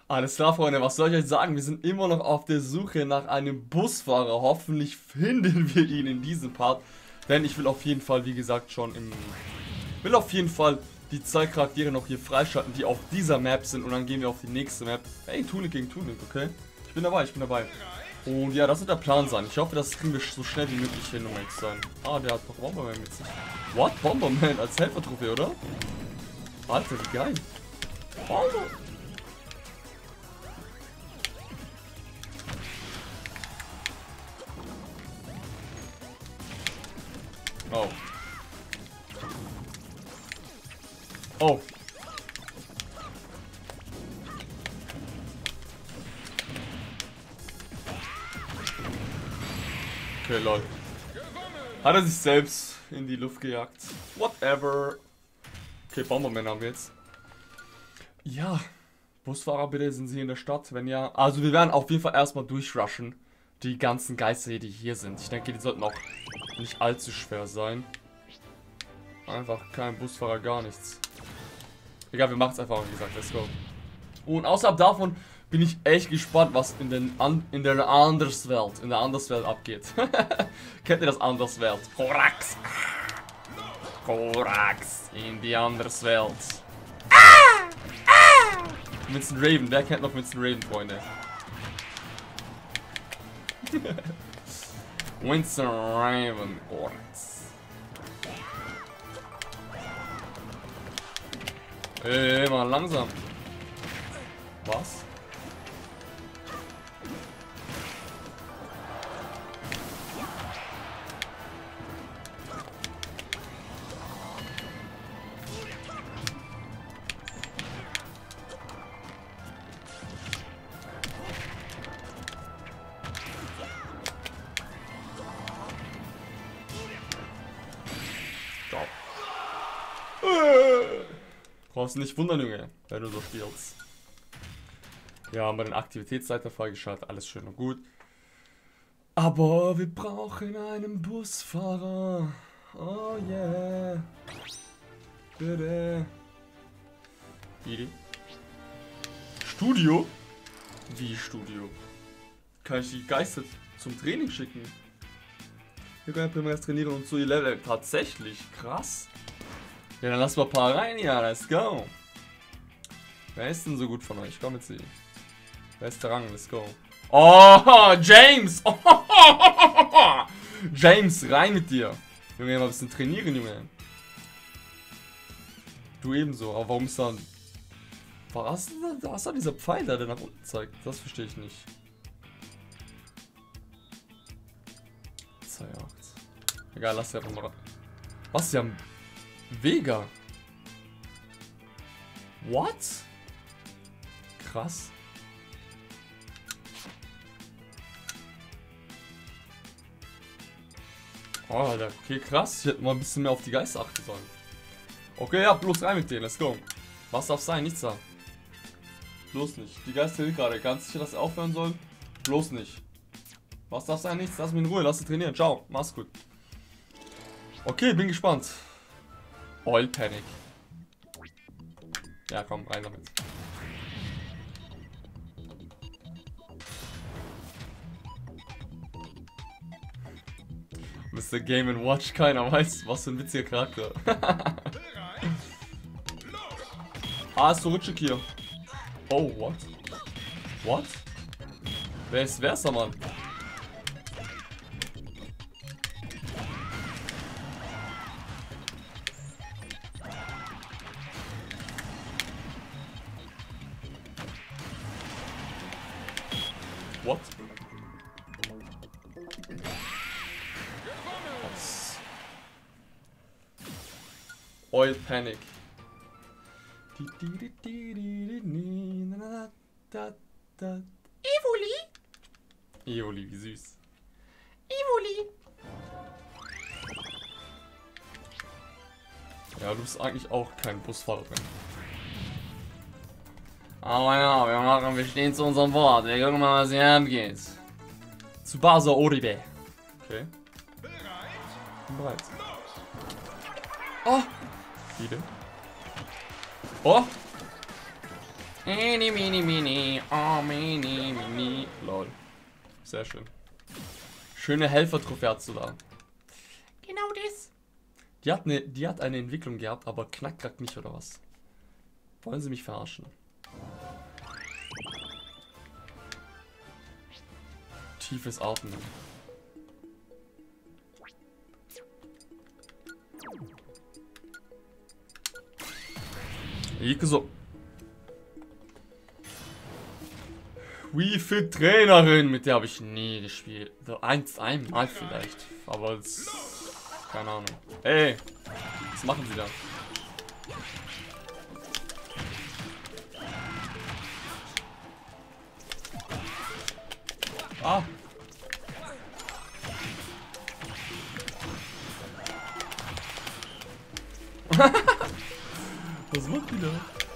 Alles klar, Freunde, was soll ich euch sagen? Wir sind immer noch auf der Suche nach einem Busfahrer. Hoffentlich finden wir ihn in diesem Part. Denn ich will auf jeden Fall, wie gesagt, die zwei Charaktere noch hier freischalten, die auf dieser Map sind. Und dann gehen wir auf die nächste Map. Hey, Tunic gegen Tunic, okay? Ich bin dabei. Und ja, das wird der Plan sein. Ich hoffe, das kriegen wir so schnell wie möglich hin, um ehrlich zu sein. Ah, der hat noch Bomberman mit sich. What? Bomberman als Helfertrophäe, oder? Alter, wie geil. Bomber. Oh. Oh. Okay, lol. Hat er sich selbst in die Luft gejagt. Whatever. Okay, Bomberman haben wir jetzt. Ja. Busfahrer, bitte, sind Sie in der Stadt? Wenn ja. Also wir werden auf jeden Fall erstmal durchrushen. Die ganzen Geister, die hier sind. Ich denke, die sollten auch nicht allzu schwer sein. Einfach kein Busfahrer, gar nichts. Egal, wir machen es einfach, wie gesagt, let's go. Und außerhalb davon bin ich echt gespannt, was in der Anderswelt abgeht. Kennt ihr das Anderswelt? Korax! Korax in die Anderswelt. Vincent Raven, wer kennt noch Vincent Raven, Freunde? Vincent Raven, Korax. Ey, mal langsam. Was? Stop. Brauchst du nicht wundern, Junge, wenn du so spielst. Ja, haben wir den Aktivitätsleiter freigeschaltet, alles schön und gut. Aber wir brauchen einen Busfahrer. Oh yeah. Bitte. Bitte. Studio? Wie Studio? Kann ich die Geister zum Training schicken? Wir können primär erst trainieren und so ihr Level. Tatsächlich, krass. Ja, dann lassen wir ein paar rein, ja, let's go. Wer ist denn so gut von euch? Komm mit sie. Bester Rang, let's go. Oh, James! James, rein mit dir. Junge, mal ein bisschen trainieren, Junge. Du ebenso, aber warum ist da... Was ist da dieser Pfeil da, der nach unten zeigt? Das verstehe ich nicht. 2,8. Egal, lass sie einfach mal... Was, sie haben... Vega? What? Krass. Oh, Alter, okay, krass. Ich hätte mal ein bisschen mehr auf die Geister achten sollen. Okay, ja, bloß rein mit denen, let's go. Was darf sein? Nichts da. Bloß nicht. Die Geister sind gerade. Ganz sicher, dass sie aufhören sollen? Bloß nicht. Was darf sein? Nichts. Lass mich in Ruhe, lass sie trainieren. Ciao, mach's gut. Okay, bin gespannt. Oil Panic. Ja, komm, rein damit. Mr. Game & Watch, keiner weiß, was für ein witziger Charakter. Ah, ist Rutschick hier. Oh, what? What? Wer ist der Mann? What? Was? Oil Panic. Evoli? Evoli, wie süß. Evoli? Ja, du bist eigentlich auch kein Busfahrerin. Aber ja, wir stehen zu unserem Wort. Wir gucken mal, was hier abgeht. Tsubasa Oribe. Okay. Bin bereit. Oh! Wieder. Oh! Mini, mini, mini. Oh, mini, mini. Lol. Sehr schön. Schöne Helfer-Trophäe hast du da. Genau das. Die hat eine Entwicklung gehabt, aber Knackrack nicht, oder was? Wollen sie mich verarschen? Tiefes Atmen. So. Wii Fit Trainerin, mit der habe ich nie gespielt. So einmal vielleicht. Aber es. Keine Ahnung. Ey! Was machen sie da? Ah! Was macht die da?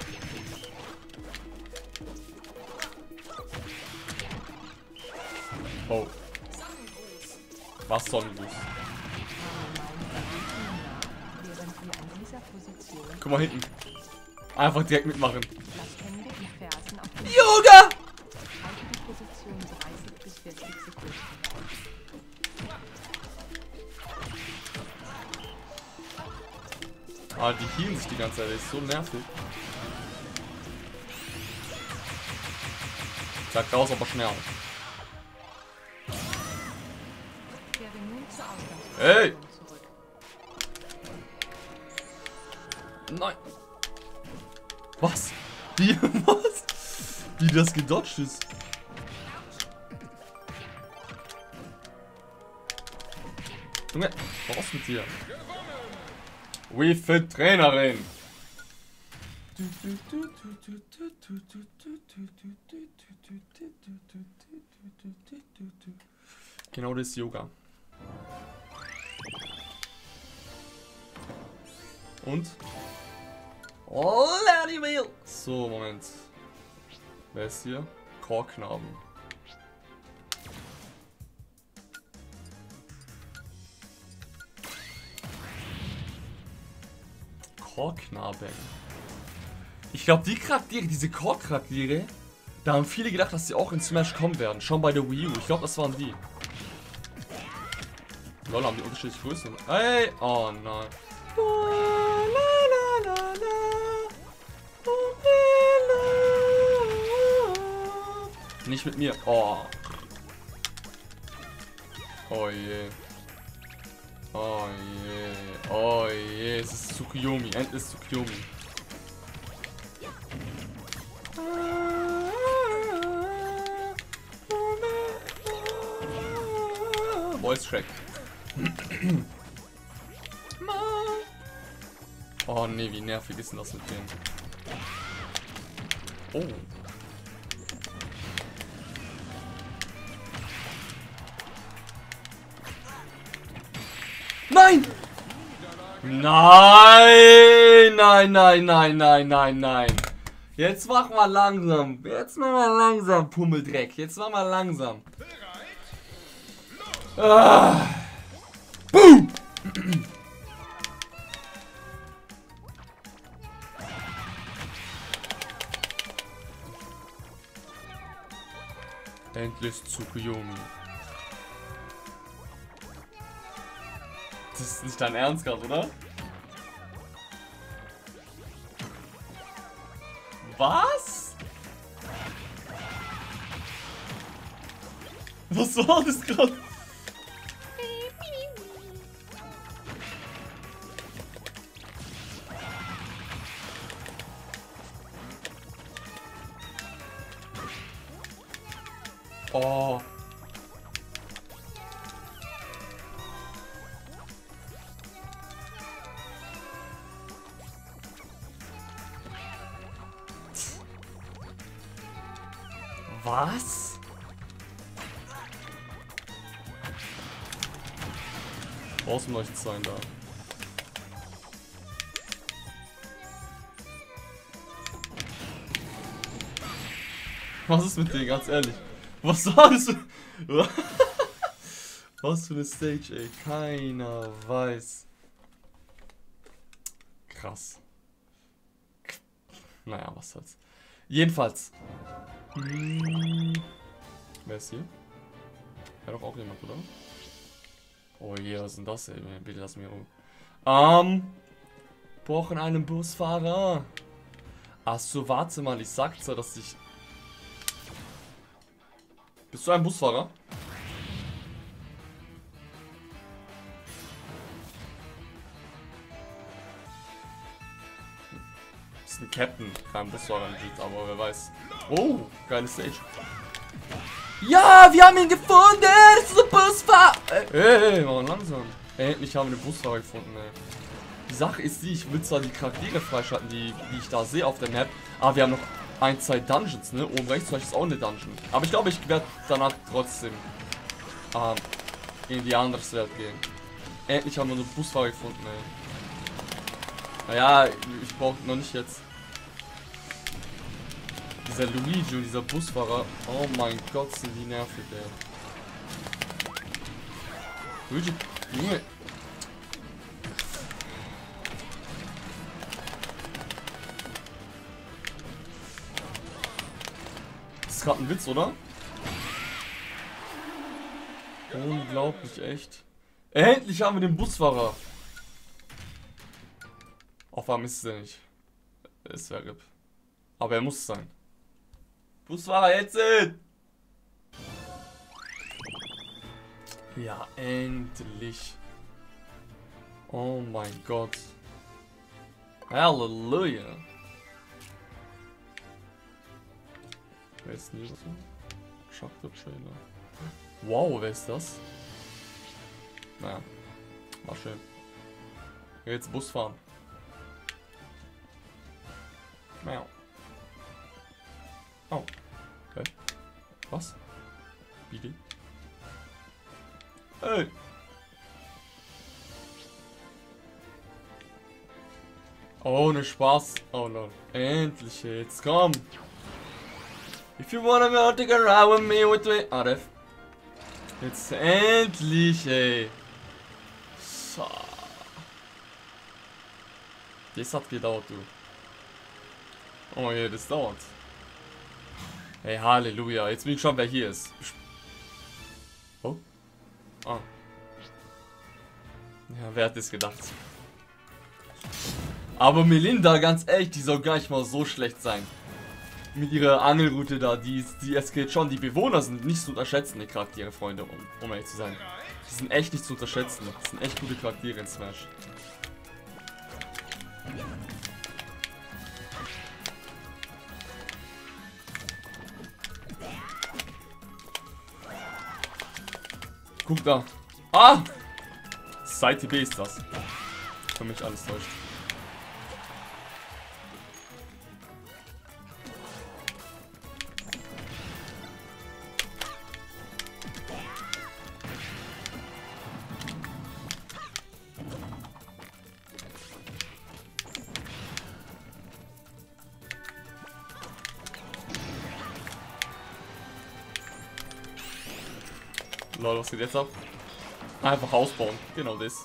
Oh. Was Sonnengruß? Guck mal hinten. Einfach direkt mitmachen. Yoga! Ah, die healen sich die ganze Zeit. Das ist so nervig. Sagt raus, aber schnell. Hey! Nein! Was? Wie? Was? Wie das gedodged ist? Junge, was mit dir? Wii Fit Trainerin! Genau das ist Yoga. Und? Oh, Lady. So, Moment. Wer ist hier? Chorknaben. Chorknaben. Ich glaube, die Charaktere, diese Chorcharaktere, da haben viele gedacht, dass sie auch in Smash kommen werden. Schon bei der Wii U. Ich glaube, das waren die. Lol, haben die unterschiedliche Größen. Hey! Oh nein. Nicht mit mir. Oh. Oh je. Oh je. Oh je. Es ist Tsukuyomi. Endlich Tsukuyomi. Voice Track. Oh nee, wie nervig ist denn das mit denen? Oh. Nein! Nein! Nein, nein, nein, nein, nein, nein. Jetzt mach mal langsam. Jetzt mach mal langsam, Pummeldreck. Jetzt mach mal langsam. Ah. Boom! Endlich Tsukuyomi. Das ist nicht dein Ernst gerade, oder? Was? Was war das gerade? Oh. Was? Außenleuchten sein da. Was ist mit dir, ganz ehrlich? Was war das? Was für eine Stage, ey. Keiner weiß. Krass. Naja, was soll's. Jedenfalls. Wer ist hier? Ja, doch auch jemand, oder? Oh je, was ist denn das, ey? Bitte lass mich ruhen. Brauchen einen Busfahrer. Achso, warte mal, ich sagte, dass ich... Bist du ein Busfahrer? Ist ein Captain, kein Busfahrer legit, aber wer weiß. Oh, geile Stage. Ja, wir haben ihn gefunden! Das ist ein Busfahrer! Ey, warum langsam? Endlich haben wir den Busfahrer gefunden, ey. Die Sache ist die, ich will zwar die Charaktere freischalten, die ich da sehe auf der Map, aber wir haben noch 1, 2 Dungeons, ne? Oben rechts vielleicht ist auch eine Dungeon. Aber ich glaube, ich werde danach trotzdem in die andere Welt gehen. Endlich haben wir einen Busfahrer gefunden, ey. Naja, ich brauche noch nicht jetzt. Dieser Luigi und dieser Busfahrer. Oh mein Gott, sind die nervig, ey. Luigi, Junge. Das ist gerade ein Witz, oder? Unglaublich, echt. Endlich haben wir den Busfahrer. Auf warum ist er nicht? Es wäre RIP. Aber er muss sein. Busfahrer, jetzt! Ja, endlich. Oh mein Gott. Halleluja. Wer ist denn hier so? Chocolate Trailer. Wow, wer ist das? Naja, war schön. Jetzt Bus fahren. Miau. Oh. Okay. Was? Bitte? Hey! Oh, ne Spaß. Oh no. Endlich jetzt, komm! If you wanna go take a ride with me with me. Aref. Jetzt endlich, ey. So. Das hat gedauert, du. Oh je, das dauert. Hey, Halleluja. Jetzt bin ich schon, wer hier ist. Oh. Ah. Ja, wer hat das gedacht? Aber Melinda, ganz ehrlich, die soll gar nicht mal so schlecht sein. Mit ihrer Angelroute da, die eskaliert schon. Die Bewohner sind nicht zu unterschätzen, die Charaktere, Freunde, um ehrlich zu sein. Die sind echt nicht zu unterschätzen. Das sind echt gute Charaktere in Smash. Guck da. Ah! Seite B ist das. Für mich alles täuscht. Lol, was geht jetzt ab? Einfach ausbauen. Genau das.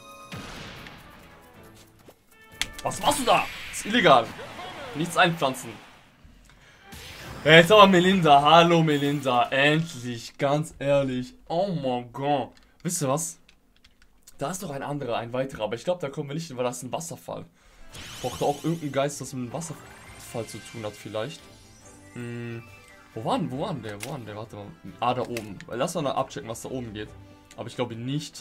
Was machst du da? Das ist illegal. Nichts einpflanzen. Jetzt aber Melinda. Hallo Melinda. Endlich. Ganz ehrlich. Oh mein Gott. Wisst ihr was? Da ist doch ein anderer, ein weiterer. Aber ich glaube, da kommen wir nicht hin, weil das ist ein Wasserfall. Braucht auch irgendein Geist, das mit einem Wasserfall zu tun hat vielleicht. Wo war denn der? Warte mal. Ah, da oben. Lass mal abchecken, was da oben geht. Aber ich glaube nicht,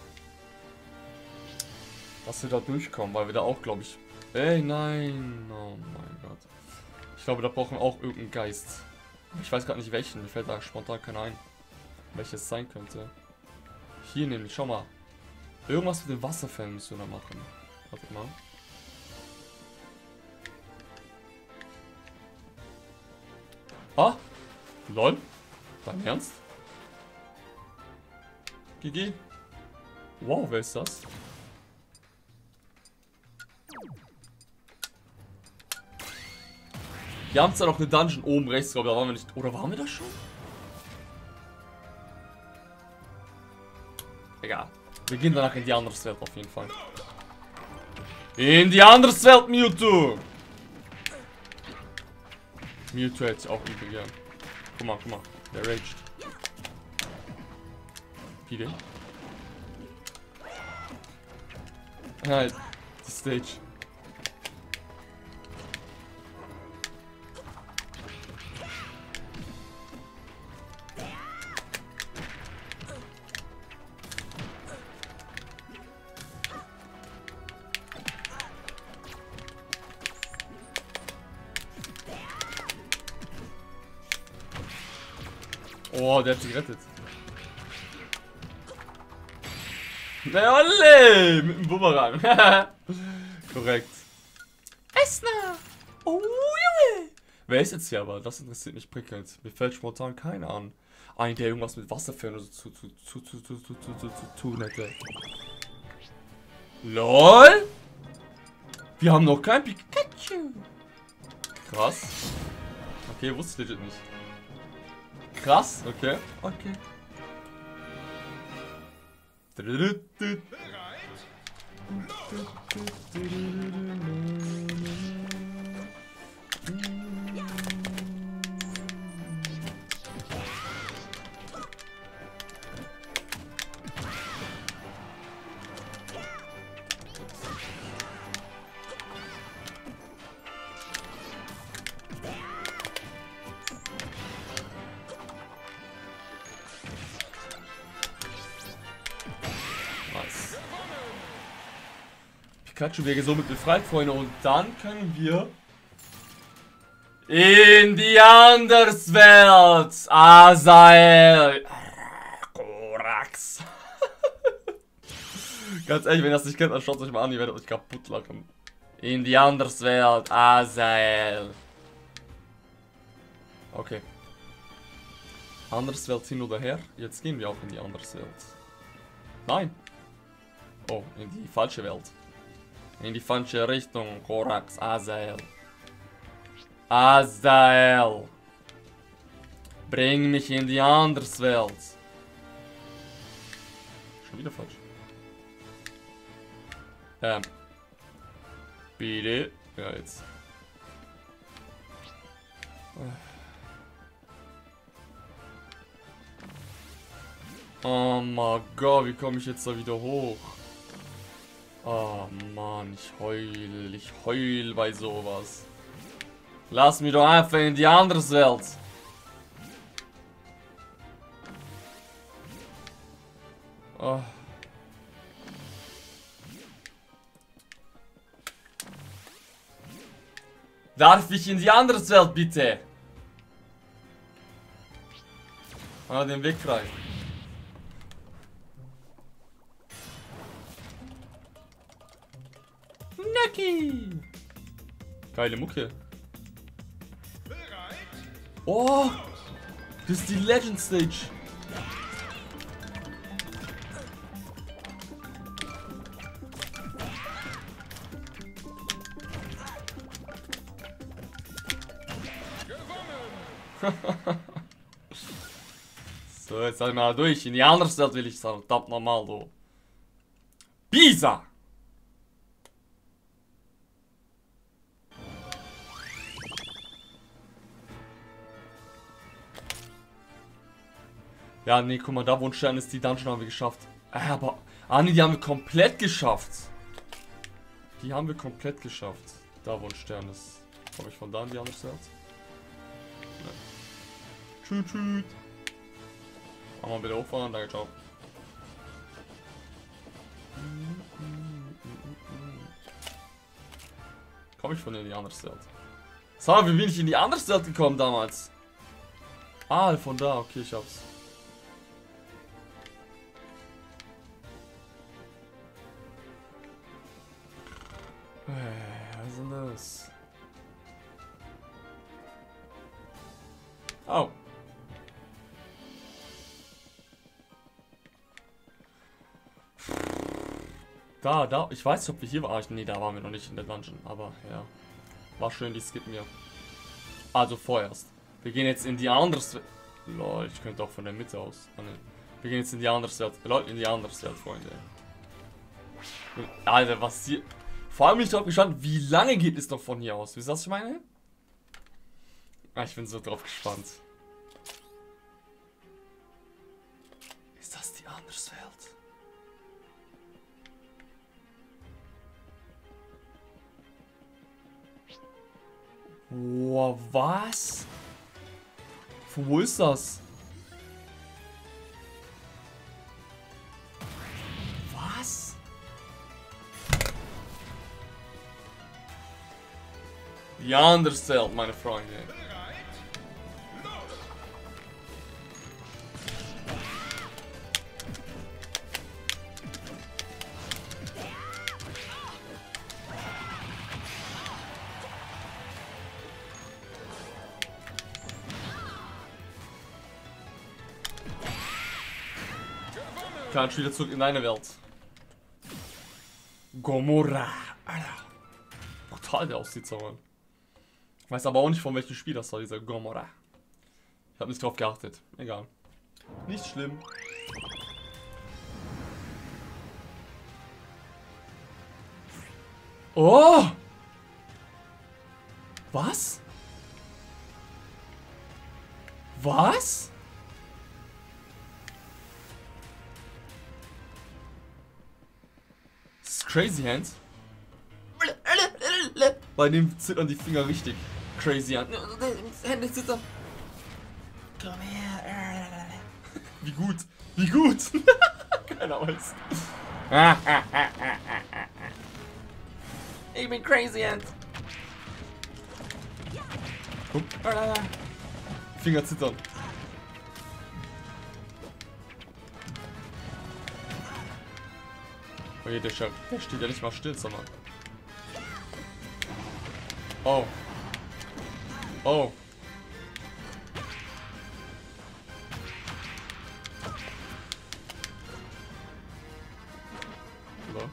dass wir da durchkommen, weil wir da auch, glaube ich... Ey, nein. Oh mein Gott. Ich glaube, da brauchen wir auch irgendeinen Geist. Ich weiß gerade nicht welchen. Mir fällt da spontan keiner ein, welches sein könnte. Hier nämlich, schau mal. Irgendwas mit den Wasserfällen müssen wir da machen. Warte mal. Ah! Lol? Dein Ernst? GG. Wow, wer ist das? Wir haben zwar noch eine Dungeon oben rechts, glaube ich, da waren wir nicht. Oder waren wir das schon? Egal. Wir gehen danach in die andere Welt auf jeden Fall. In die andere Welt, Mewtwo! Mewtwo hätte ich auch übel gern. Guck mal, der raged. Wie denn? Halt, die Stage. Oh, der hat sich gerettet. Na olle! Mit dem Bumerang. Korrekt. Esna! Oh, Junge! Wer ist jetzt hier aber? Das interessiert mich prickelnd. Mir fällt spontan keiner an. Ein, der irgendwas mit Wasserfällen oder so zu tun hätte. LOL! Wir haben noch kein Pikachu! Krass. Okay, wusste ich legit nicht. Krass, okay. Okay. Pikachu wäre somit befreit, Freunde. Und dann können wir in die Anderswelt. Azael. Korax. Ganz ehrlich, wenn ihr das nicht kennt, dann schaut es euch mal an. Ihr werdet euch kaputt lachen. In die Anderswelt. Azael. Okay. Anderswelt hin oder her. Jetzt gehen wir auch in die Anderswelt. Nein. Oh, in die falsche Welt. In die falsche Richtung, Korax, Azael. Azael. Bring mich in die Anderswelt. Schon wieder falsch. Bitte. Ja, jetzt. Oh mein Gott, wie komme ich jetzt da wieder hoch? Oh Mann, ich heul bei sowas. Lass mich doch einfach in die Anderswelt. Oh. Darf ich in die Anderswelt bitte? Ah, den Weg frei. Nucky! Geile Mucke. Oh! Das ist die Legend Stage. So, jetzt halt mal durch. In die andere Stadt will ich sagen. Verdammt normal, du. Pisa! Ja, nee, guck mal, da wo ein Stern ist, die Dungeon haben wir geschafft. Aber, nee, die haben wir komplett geschafft. Die haben wir komplett geschafft. Da wo ein Stern ist. Komme ich von da in die andere Stadt? Tschüt, tschüt. Machen wir wieder hochfahren, danke, ciao. Komme ich von in die andere Stadt? Sag mal, wie bin ich in die andere Stadt gekommen damals? Ah, von da, okay, ich hab's. Was ist denn das? Oh. Da, ich weiß nicht, ob wir hier waren. Nee, da waren wir noch nicht in der Dungeon, aber ja. War schön, die skippen wir. Also vorerst. Wir gehen jetzt in die andere Welt. Lol, ich könnte auch von der Mitte aus. Oh, nee. Wir gehen jetzt in die andere Welt. Leute, in die andere Welt, Freunde. Alter, was hier... Vor allem, ich habe gespannt, wie lange geht es noch von hier aus? Wisst ihr, was ich meine? Ah, ich bin so drauf gespannt. Ist das die Anderswelt? Boah, was? Von wo ist das? Was? Die Anderswelt, meine Freunde. Kannst wieder zurück in deine Welt. Gomorra. Alter. Brutal der aussieht, so. Ich weiß aber auch nicht, von welchem Spiel das war, dieser Gomorra. Ich habe nicht drauf geachtet. Egal. Nicht schlimm. Oh! Was? Was? Das ist Crazy Hands. Bei dem zittern die Finger richtig. Crazy Hands. Hände zittern. Komm her. Wie gut. Wie gut. Keiner weiß. Ich bin Crazy Hands. Finger zittern. Oh je, der steht ja nicht mal still, sondern. Oh. Oh. Hallo?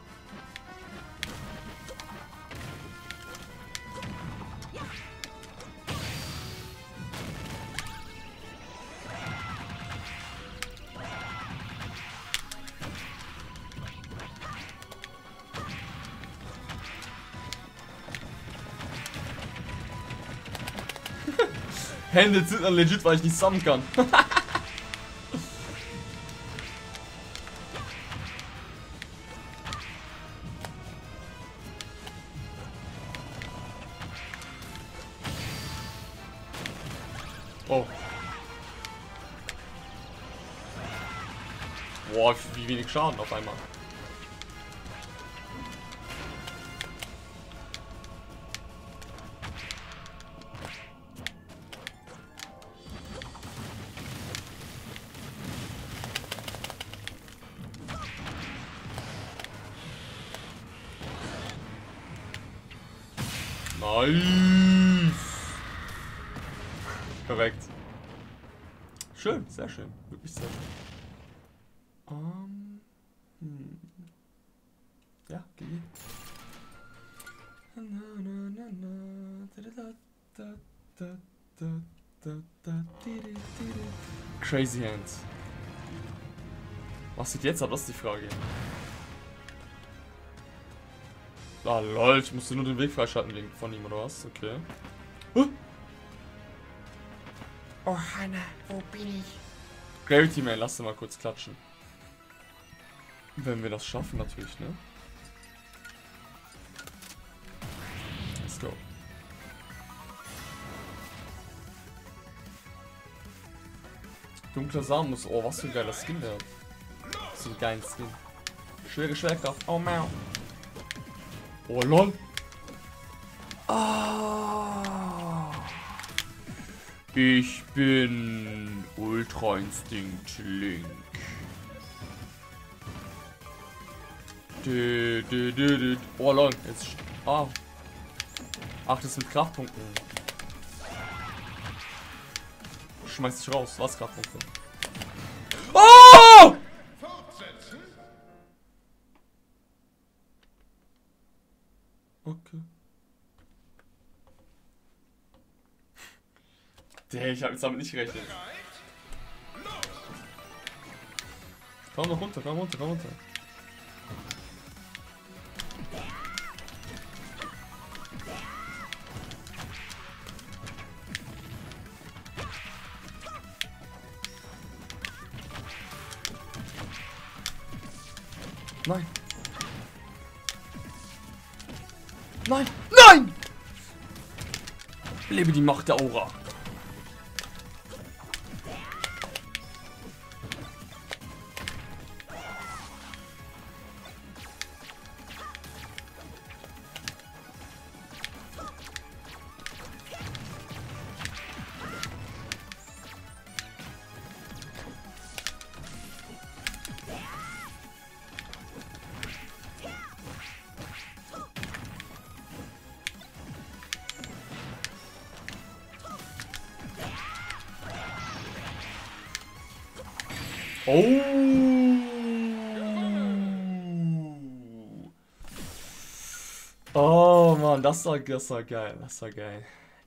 Hände zittern legit, weil ich nicht sammeln kann. Oh. Boah, wie wenig Schaden auf einmal. Nice. Korrekt. Schön, sehr schön. Wirklich sehr schön. Ja, geh. Crazy Hands. Was sieht jetzt ab? Das ist die Frage. Ah lol, ich musste nur den Weg freischalten wegen von ihm, oder was? Okay. Oh Hanna, wo bin ich? Gravity Man, lass dir mal kurz klatschen. Wenn wir das schaffen natürlich, ne? Let's go. Dunkler Samen muss. Oh, was für ein geiler Skin der hat. So ein geiler Skin. Schwere Schwerkraft. Oh mau. Oh lol. Oh. Ich bin Ultra Instinct Link. Oh lol. Jetzt. Ah. Ach, das sind Kraftpunkten. Schmeiß dich raus. Was Kraftpunkte? Oh! Okay. Ich habe jetzt damit nicht gerechnet. Komm noch runter, komm runter, komm runter. Nein. Nein. Nein! Lebe die Macht der Aura. Oh. Oh Mann, das war geil. Das war geil. Das war geil.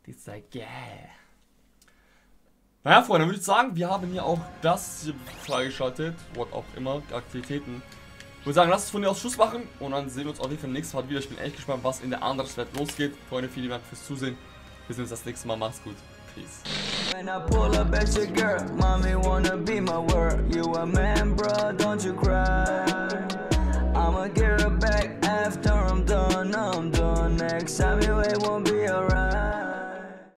Naja, Freunde, dann würde ich sagen, wir haben hier auch das hier freigeschaltet. What auch immer, Aktivitäten. Ich würde sagen, lasst es von mir aus Schluss machen. Und dann sehen wir uns auf jeden Fall nächstes Mal wieder. Ich bin echt gespannt, was in der anderen Welt losgeht. Freunde, vielen Dank fürs Zusehen. Wir sehen uns das nächste Mal. Macht's gut. Peace. When I pull up at your girl, mommy wanna be my world. You a man, bro, don't you cry.